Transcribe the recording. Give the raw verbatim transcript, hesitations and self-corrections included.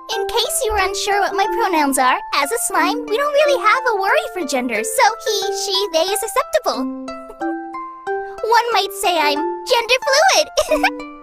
In case you were unsure what my pronouns are, as a slime, we don't really have a worry for gender, so he, she, they is acceptable. One might say I'm gender fluid.